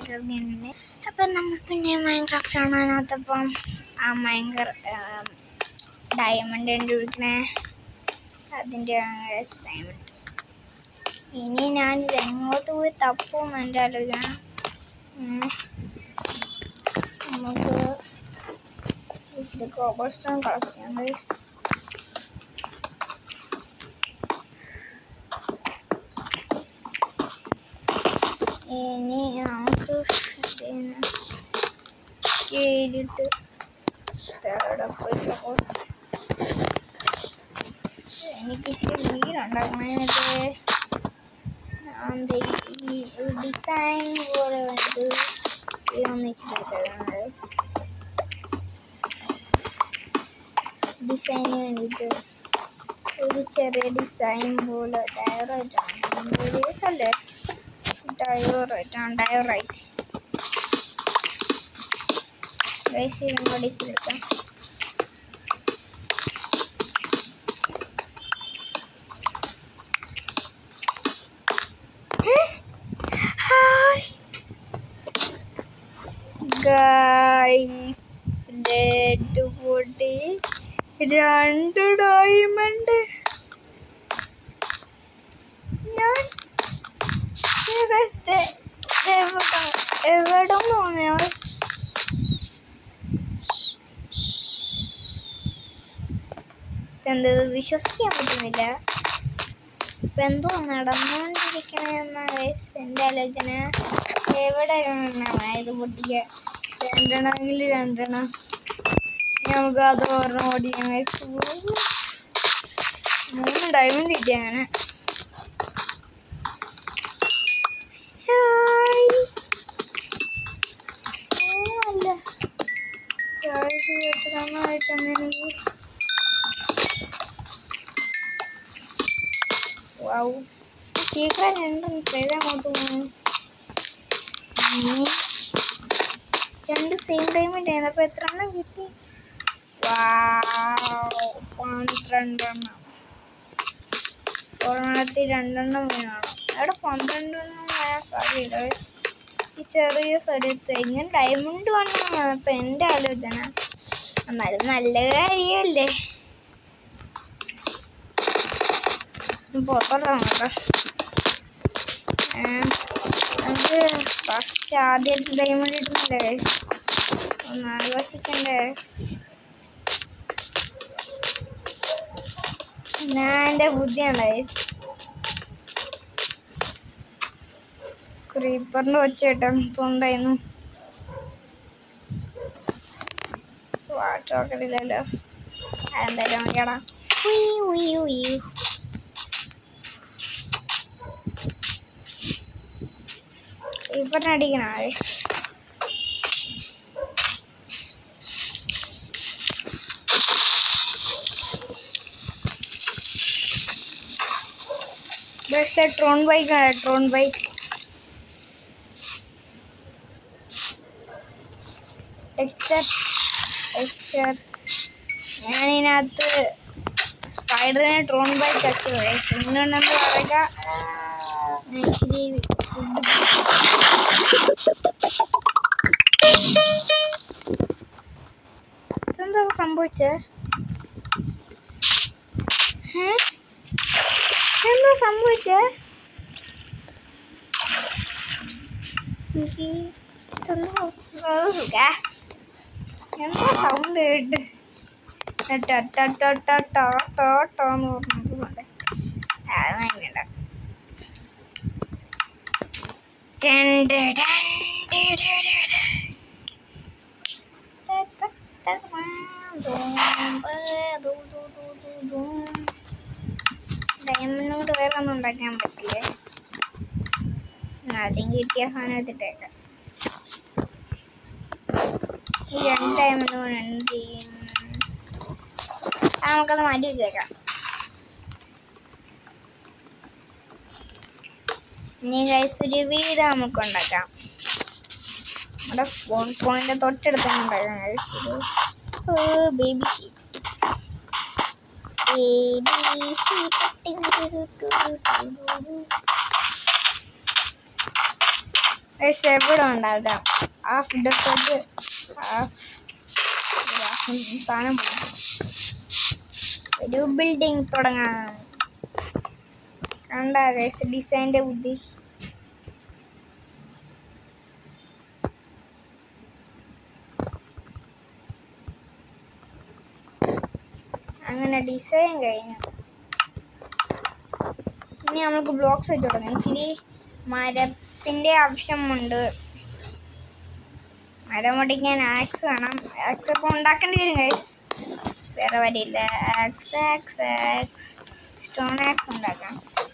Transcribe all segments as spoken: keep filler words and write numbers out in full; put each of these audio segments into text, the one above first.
ഇറങ്ങിയിട്ടുണ്ട്. അപ്പം നമ്മൾ പിന്നെ മൈൻക്രാഫ്റ്റ് കാണാനകത്തപ്പം ആ ഭയങ്കര ഡയമണ്ട് കണ്ടുപിടിക്കണേ അതിൻ്റെ ഡയമണ്ട്. ഇനി ഞാനിത് എങ്ങോട്ട് പോയി തപ്പും എൻ്റെ ആലോചന. നമുക്ക് ഇച്ചിരി കോബർ സ്റ്റോൺ കളക്ട് ചെയ്യാം ഗൈസ്. ഇനി നമുക്ക് ചെയ്തിട്ട് എനിക്ക് ഇച്ചിരി വീടുണ്ടാക്കണേ. ഈ ഡിസൈൻ പോലെ വേണ്ടത് ഇതൊന്ന് ഇച്ചിരി എടുത്തതാണ് ഡിസൈന് വേണ്ടിയിട്ട്. ഒരു ചെറിയ ഡിസൈൻ പോലെ ഡയറായിട്ടാണ് അല്ലേ ഡയോറൈറ്റാണ് ഡയോറൈറ്റ് ഗൈസ്. ഇതും ഡിസെടുക്കാം. ഗൈസ് ഡെഡ് ബോഡി രണ്ട് ഡയമണ്ട്. ഞാൻ എവിടെ തോന്നിയ എന്ത് വിശ്വസിക്കാൻ പറ്റുന്നില്ല. ഇപ്പം എന്തോ നടന്നുകൊണ്ടിരിക്കണെന്ന എൻ്റെ ആലോചന. എവിടെ ഇത് പൊട്ടിക്കുക രണ്ടെണ്ണമെങ്കിൽ രണ്ടെണ്ണം നമുക്ക് അത് ഓർമ്മ ഓടിക്കാം ഗൈസ്. മൂന്ന് ഡയമണ്ട് കിട്ടി അങ്ങനെ. സീക്രട്ട് എൻട്രൻസ് ഏതങ്ങോട്ട് പോകുന്നു. രണ്ട് സെയിം ഡയമണ്ട് ആയിരുന്നു. അപ്പോൾ എത്ര എണ്ണം കിട്ടി? പന്ത്രണ്ടെണ്ണം. ഒരെണ്ണത്തിൽ രണ്ടെണ്ണം വേണം. അവിടെ പന്ത്രണ്ടെണ്ണം വരാൻ സാധ്യത. ഈ ചെറിയ സ്ഥലത്ത് ഇങ്ങനെ ഡയമണ്ട് വേണം. അപ്പം എൻ്റെ ആലോചന എന്നാലും നല്ല കാര്യമല്ലേ. പുറത്തോട്ടാണ് കേട്ടോ. നമുക്ക് ഫസ്റ്റ് ആദ്യമായിട്ട് ഡയമണ്ട് കിട്ടുന്നില്ലേ ഒന്ന് ആഘോഷിക്കണ്ടേ. ഞാൻ എൻ്റെ ബുദ്ധിയാണ് ഗൈസ്. ക്രീപ്പറിൻ്റെ ഒച്ച കേട്ടോ തൊണ്ടായിരുന്നു. വാട്ടോക്കടില്ലല്ലോ. അതെന്തായാലും നോക്കിയാടാ. ക്രീപ്പറിനെ അടിക്കണോ? ബസ് ട്രോൺ ബൈക്കാണ്. ട്രോൺ ബൈക്ക് ടെക്സ്ചർ ടെക്സ്ചർ ഞാനിതിനകത്ത് സ്പൈഡറിനെ ട്രോൺ ബൈക്ക് ആക്കി ഇന്നുണ്ടെന്ന് പറയുക. ഇച്ചിരി ഇതെന്താ സംഭവിച്ചേ? എന്താ സംഭവിച്ചേ? എന്താ സൗണ്ട് കേട്ട് ടോന്ന് പറഞ്ഞത് അതല്ല. ഡയമണ്ട് വേറെ ഒന്നും ഉണ്ടാക്കാൻ പറ്റില്ലേ? ആദ്യം കിട്ടിയ സാധനം എടുത്തിട്ടേക്കാം. ഈ രണ്ട് ഡയമണ്ട് കൊണ്ട് എന്ത് ചെയ്യും? നമുക്കത് മാറ്റി വെച്ചേക്കാം. ഇനി ഗൈസ് ഒരു വീട് നമുക്ക് ഉണ്ടാക്കാം. നമ്മുടെ സ്പോൺ പോയിന്റ് തൊട്ടടുത്ത് ഉണ്ടാക്കാം ഗൈസ്. ഒരു ബേബി ഷീപ്പ് ബേബി ഷീപ്പ് പക്ഷെ എവിടെ ഉണ്ടാകാം ഹാഫ് ഡെസേർട്ട് ഹാഫ് സാധനം ഒരു ബിൽഡിംഗ് തുടങ്ങാം. കണ്ട ഡിസൈൻ്റെ ബുദ്ധി. അങ്ങനെ ഡിസൈൻ കഴിഞ്ഞു. ഇനി നമുക്ക് ബ്ലോക്സ് വെച്ച് തുടങ്ങാം. ഇച്ചിരി മരത്തിൻ്റെ ആവശ്യമുണ്ട്. മരം പൊട്ടിക്കാൻ ആക്സ് വേണം. ആക്സ് ഇപ്പോൾ ഉണ്ടാക്കേണ്ടി വരും ഗൈസ്, വേറെ വരില്ല. Axe axe axe stone axe ഉണ്ടാക്കാം.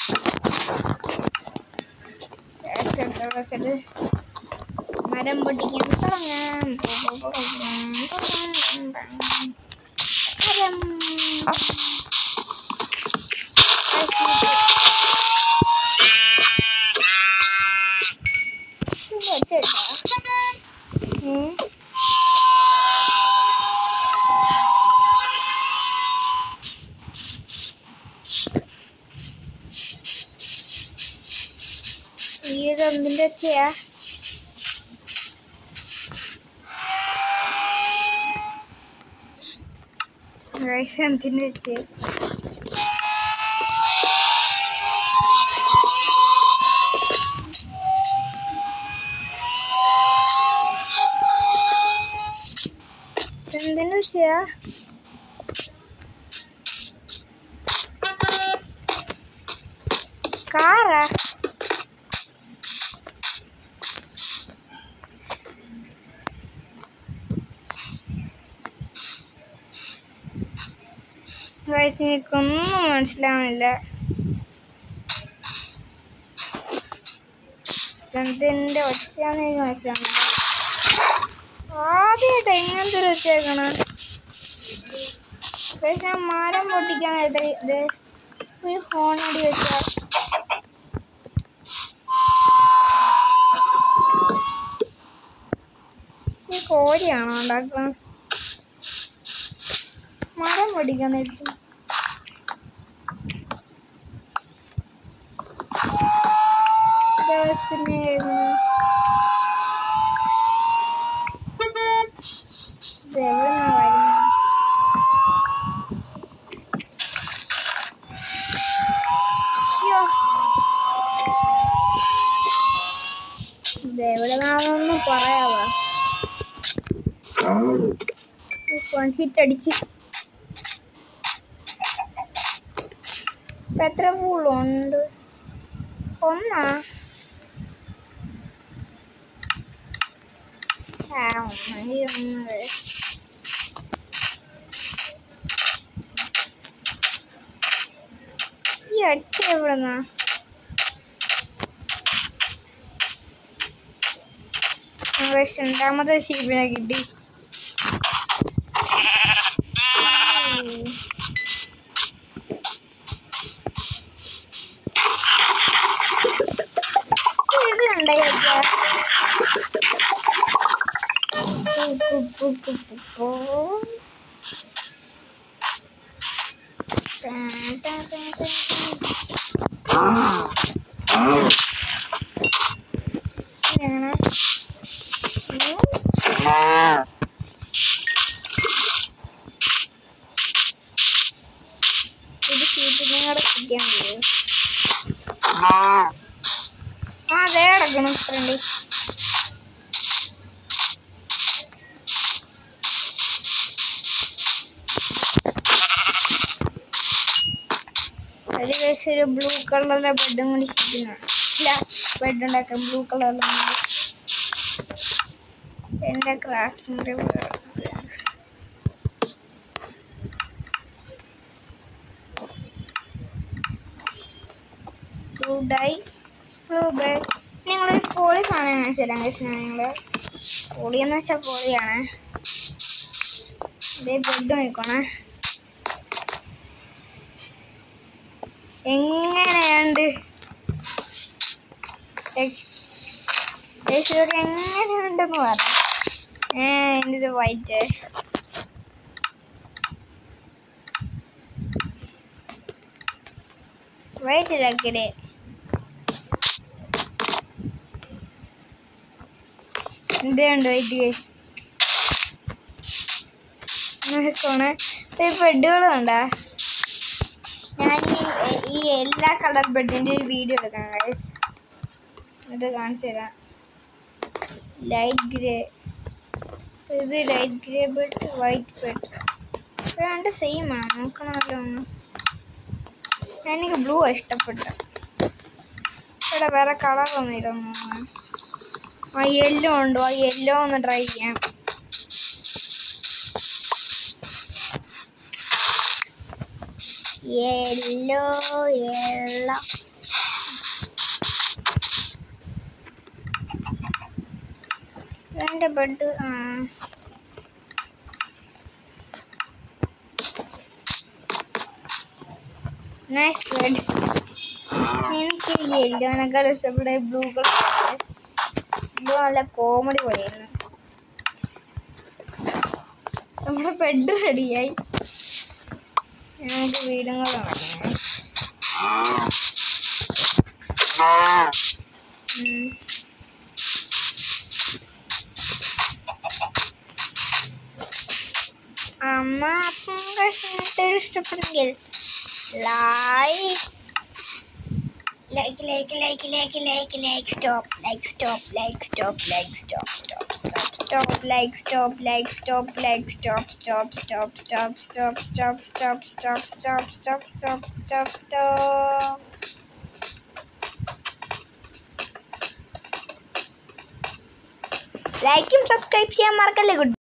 ആക്സ് എടുത്ത് വെച്ചിട്ട് മരം പൊട്ടിക്കാൻ തുടങ്ങാം. മരം വെച്ചേട്ടാ. ഇതെന്തിൻ്റെ ചെയ്യാ? എന്തിൻ്റെ ചെയ്യാ? എന്തിനു ചെയ്യാ? കാറാ? എനിക്കൊന്നും മനസ്സിലാവുന്നില്ല. എന്തിൻ്റെ ഒച്ചയാന്ന് എനിക്ക് മനസ്സിലാവുന്നില്ല. ആദ്യമായിട്ട് എങ്ങനത്തെ ഒരു ഒച്ചയാക്കണം. പക്ഷെ മരം പൊട്ടിക്കാനായിട്ട് ഇത് ഒരു ഹോണടി വെച്ചാൽ ഈ കോഴിയാണോ ഉണ്ടാക്കുന്നത്? മരം പൊട്ടിക്കാനായിട്ട് പിന്നെ ഇതെവിടെ നിന്നൊന്നും പറയാവാ. ഹിറ്റ് അടിച്ച് ഇപ്പം എത്ര പൂളുണ്ട്? ഒന്നാ? ആ ഒന്നായി ഒന്ന്. ഈ ഒറ്റ എവിടെന്നാ? രണ്ടാമത്തെ ഷീപ്പിനെ കിട്ടി. ഇത് ഉണ്ടായി ഇത് ഷീപ്പിനെ കൂടെ കിട്ടിയാൽ മതി. ആ അതേ കിടക്കണം ഫ്രണ്ട്. അതിൽ വെച്ച് ഒരു ബ്ലൂ കളറിലെ ബെഡും കൂടി ഷീപ്പിനാണ്. ഇല്ല, ബെഡ് ഉണ്ടാക്കാം ബ്ലൂ കളറിലാണ്. എൻ്റെ ക്രാഫ്റ്റിൻ്റെ ബ്ലൂ ഡൈ ബ്ലൂ ബെഡ്. നിങ്ങളൊരു കോളി സാധനം കാണിച്ചു തരാൻ കഴിച്ചാൽ നിങ്ങൾ കോളി എന്ന് വെച്ചാൽ കോളിയാണ്. ഇതേ ബെഡ് നോക്കണേ എങ്ങനെയുണ്ട്. എങ്ങനെയുണ്ടെന്ന് പറയാം. ഏ ഇത് വൈറ്റ് വൈറ്റിലാക്കിയത് എന്തുണ്ട് വൈറ്റ് ഗൈസ് നോക്കണേ ബെഡുകളും ഉണ്ടാ. ഞാൻ ഈ എല്ലാ കളർ ബെഡിൻ്റെ ഒരു വീഡിയോ എടുക്കാം ഗൈസ്, എന്നിട്ട് കാണിച്ചു തരാം. ലൈറ്റ് ഗ്രേ, ഇത് light grey bed, white bed രണ്ട് സെയിം ആണ്. നോക്കണമല്ലോ ഒന്ന്. എനിക്ക് ബ്ലൂ ഇഷ്ടപ്പെട്ടു. ഇവിടെ വേറെ കളറൊന്നും ഇതൊന്നും. ആ യെല്ലോ ഉണ്ടോ? ആ യെല്ലോ ഒന്ന് ട്രൈ ചെയ്യാം. യെല്ലോ യെല്ലോ എൻ്റെ ബെഡ്. ആ നൈസ് ബെഡ്. എനിക്ക് യെല്ലോനേക്കാൾ ഇഷ്ടപ്പെട്ട ബ്ലൂ കളർ. ബ്ലൂ നല്ല കോമഡി പോലെയായിരുന്നു. നമ്മുടെ ബെഡ് റെഡിയായി. നമുക്ക് വീടും കൂടെ നോക്കാം. അമ്മ അപ്പം കഷ്ണത്തിൽ ഇഷ്ടപ്പെടുമെങ്കിൽ like like like like like like like stop like stop like stop like stop stop stop like stop like stop like stop stop stop stop stop stop stop stop stop stop stop stop stop. ലൈക്കും subscribe ചെയ്യാൻ മറക്കല്ലേ. Good.